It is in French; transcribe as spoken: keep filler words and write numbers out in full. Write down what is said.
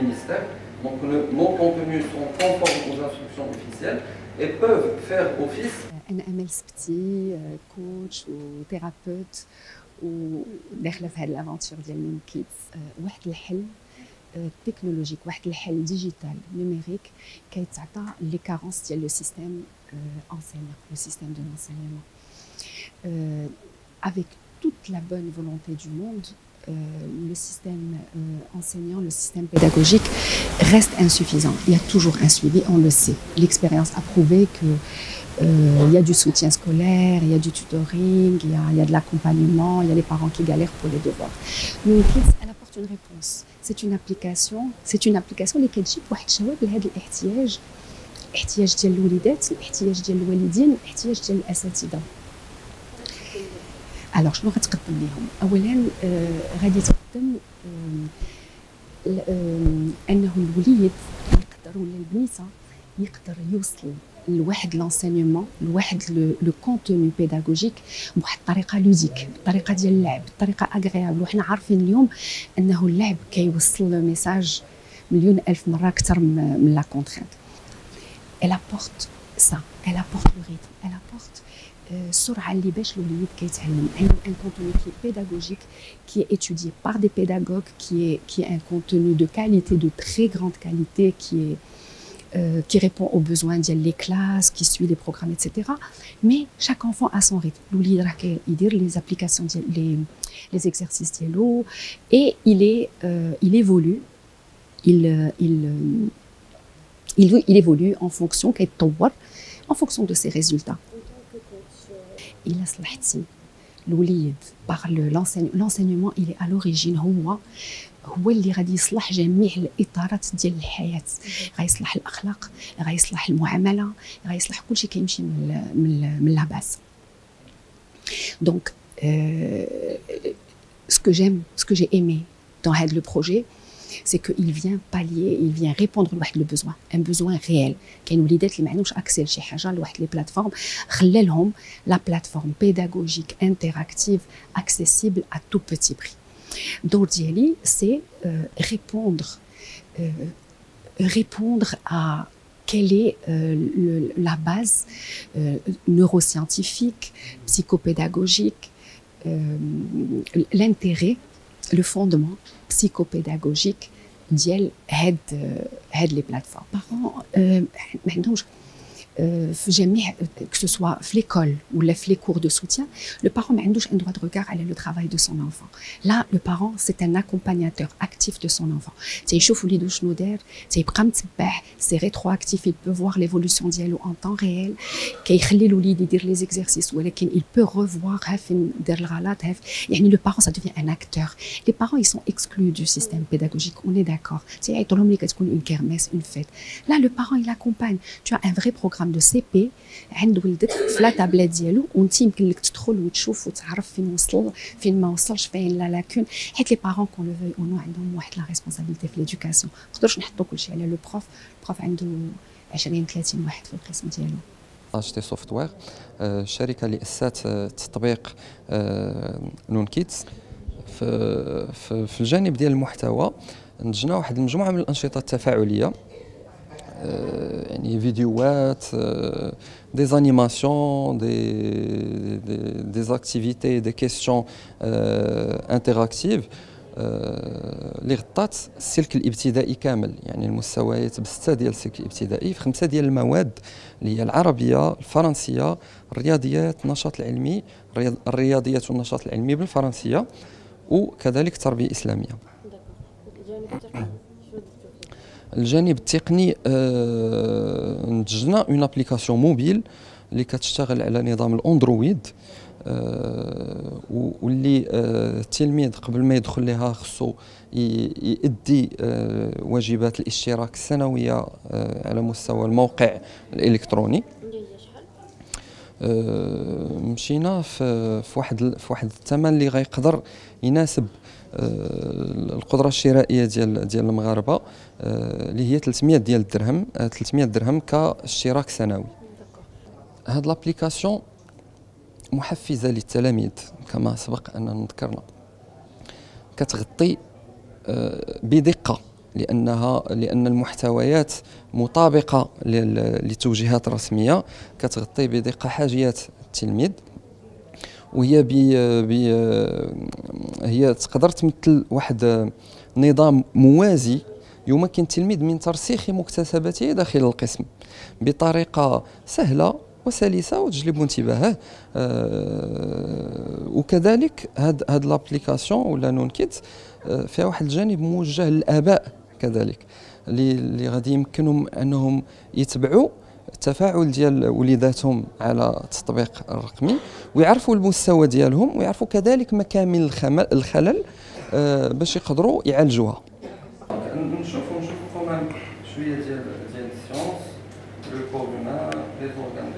ministère. Donc nos contenus sont conformes aux instructions officielles et peuvent faire office. أنا أمل سبتي كوتش وثيرابيوت وداخله في هذه الافونتور ديال نون كيدز. واحد الحل تكنولوجيك، واحد الحل ديجيتال نوميريك كيتعطى لي كارونس ديال لو سيستيم انسينيون، لو سيستيم دو l'enseignement. Avec toute la bonne volonté du monde, Euh, le système euh, enseignant, le système pédagogique reste insuffisant. Il y a toujours un suivi, on le sait. L'expérience a prouvé qu'il euh, y a du soutien scolaire, il y a du tutoring, il y a, il y a de l'accompagnement, il y a les parents qui galèrent pour les devoirs. Nune Kids, elle apporte une réponse. C'est une application, c'est une application اللي كتجيب واحد الشباب لهذا الاحتياج، الاحتياج ديال الوليدات، الاحتياج ديال الوالدين، الاحتياج ديال الاساتذه. Alors شنو غتقدم لهم؟ اولا غادي تقدم انه الوليد يقدر ولا البنيته يقدر يوصل لواحد لونسينيومون، لواحد لو كونتوني بيداغوجيك بواحد الطريقه لوزيك، الطريقه ديال اللعب، الطريقه اغريابل. وحنا عارفين اليوم انه اللعب كيوصل لو ميساج مليون الف مره اكثر من لا كونترينت. Elle apporte ça, elle apporte le rythme, elle apporte السرعه اللي باش الوليد كيتعلم. عنده ان كونتوني كي بيداغوجيك qui est étudié par des pédagogues, qui est qui est un contenu de qualité, de très grande qualité, qui est euh, qui répond aux besoins ديال les classes, qui suit les programmes, et cetera. Mais chaque enfant a son rythme. الوليد راه كيدير les applications ديال les les exercices ديالو et il est euh, il évolue, il il il il évolue en fonction كيتطور en fonction de ses résultats. إلا صلحتي الوليد باغ l'enseignement il est à l'origine هو هو اللي غادي يصلح جميع الاطارات ديال الحياه، غيصلح الاخلاق، غيصلح المعامله، غيصلح كلشي كيمشي من من من لا باس. دونك ce que j'aime, ce que j'ai aimé dans le projet, c'est qu'il vient pallier, il vient répondre à le besoin, un besoin réel. كاين وليدات اللي ما عندهمش accès لشي حاجه لواحد لي بلاتفورم، خلى لهم la plateforme pédagogique interactive accessible à tout petit prix. الدور ديالي c'est euh, répondre euh, répondre à quelle est euh, le, la base euh, neuroscientifique, psychopédagogique, euh, l'intérêt, le fondement psychopédagogique ديال هاد هاد لي بلاتفورم. Parents ما عندهمش في جميع que ce soit في l'école ولا في les cours de soutien, le parent ما عندوش un droit de regard على le travail de son enfant. Là le parent c'est un accompagnateur actif de son enfant. تيشوف وليدو شنو دار، تيبقى متبع، c'est rétroactif, il peut voir l'évolution ديالو en temps réel. كيخلي الوليد يدير les exercices ولكن il peut revoir ها فين دار الغلط، ها يعني le parent ça devient un acteur. Les parents ils sont exclus du système pédagogique, on est d'accord. تيعيطوا لهم ملي كتكون une kermesse, une fête. Là le parent il accompagne. Tu as un vrai programme de سي بي عند ولدك في لا تابلت ديالو، وانت يمكن لك تدخل وتشوف وتعرف فين وصل فين ما وصلش، فين لا لاكون. حيت لي بارون كون لو فوي او نو عندهم واحد لا ريسبونسابيلتي في ليدوكاسيون، ما نقدروش نحطوا كلشي على لو بروف. البروف عنده عشرين ثلاثين واحد في القسم ديالو. اجتي سوفتوير، الشركه اللي اسست تطبيق نون كيدز. في في الجانب ديال المحتوى نتجنا واحد المجموعه من الانشطه التفاعليه، يعني فيديوهات، des animations, des, des, des activités, des questions euh, interactives اللي غطات السلك الابتدائي كامل، يعني المستويات بسته ديال السلك الابتدائي في خمسه ديال المواد اللي هي العربيه، الفرنسيه، الرياضيات، النشاط العلمي، الرياضيات والنشاط العلمي بالفرنسيه، وكذلك التربيه الاسلاميه. الجانب التقني آه نتجنا اون ابليكاسيون موبيل اللي كتشتغل على نظام الاندرويد، آه واللي آه التلميذ قبل ما يدخل لها خصو يؤدي آه واجبات الاشتراك السنويه آه على مستوى الموقع الالكتروني. آه مشينا في في واحد في واحد الثمن اللي غيقدر يناسب القدره الشرائيه ديال ديال المغاربه، اللي هي ثلاثمائة ديال الدرهم، ثلاثمائة درهم كاشتراك سنوي. هاد لابليكاسيون محفزه للتلاميذ كما سبق ان ذكرنا، كتغطي بدقه لانها لان المحتويات مطابقه لتوجيهات رسميه كتغطي بدقه حاجيات التلميذ، وهي بي بي هي تقدر تمثل واحد نظام موازي يمكن التلميذ من ترسيخ مكتسباته داخل القسم بطريقه سهله وسلسه وتجلب انتباهه. أه وكذلك هاد هاد لابليكاسيون ولا نون كيت أه فيها واحد الجانب موجه للاباء كذلك، اللي غادي يمكنهم انهم يتبعوا التفاعل ديال وليداتهم على التطبيق الرقمي، ويعرفوا المستوى ديالهم، ويعرفوا كذلك مكامن الخلل أه باش يقدروا يعالجوها. نشوفوا نشوفوا كمان شويه ديال ديال السيونس، لو كور هومان، لي زورغان